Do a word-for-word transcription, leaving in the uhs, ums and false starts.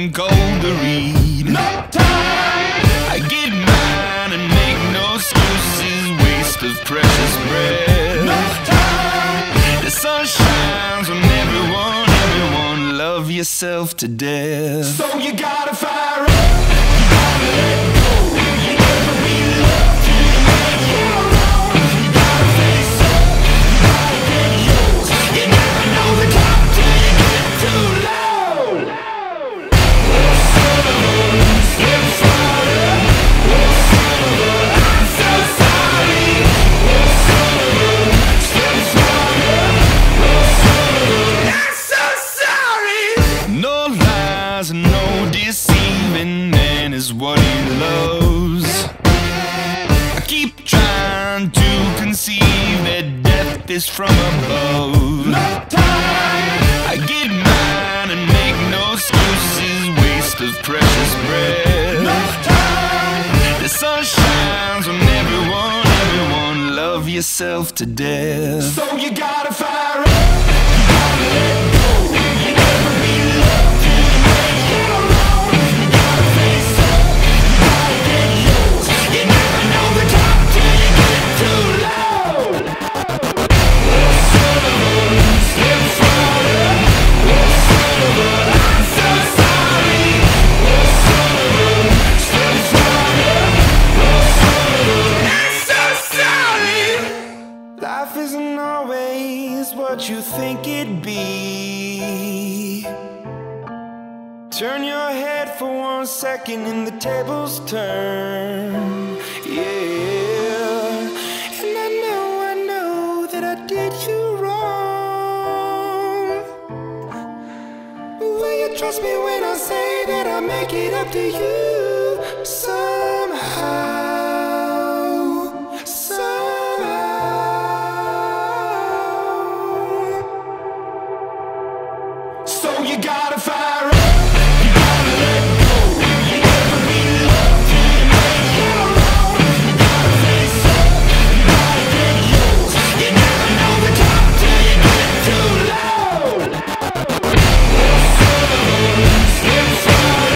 something cold to read. No time. I get mine and make no excuses, waste of precious breath. No time. The sun shines on everyone, everyone, love yourself to death. So you gotta fire up, you gotta let go. You never be loved till you make your own. You gotta face up, you gotta get yours. You never know the top till you get too low. Oh, son of a slip slider. Oh, son of a, I'm so sorry. Oh, son of a slip slider. Oh, son of a, I'm so sorry. No lies and no deceiving, man is what he loves. I keep trying to conceive that death is from above. No time. I get mine and make no excuses, waste of precious breath. No time. The sun shines on everyone, everyone, love yourself to death. So you gotta fire up, you gotta let go. You never be loved till you make your own. You gotta face up, you gotta get yours. You never know the top till you get too low. Oh, son of a slip slider. Oh, son of a, I'm so sorry. Oh, son of a slip slider. Oh, son of a, I'm so sorry. Life isn't always what you think it'd be. Turn your head for one second and the tables turn. Yeah. And I know, I know that I did you wrong. Will you trust me when I say that I'll make it up to you? So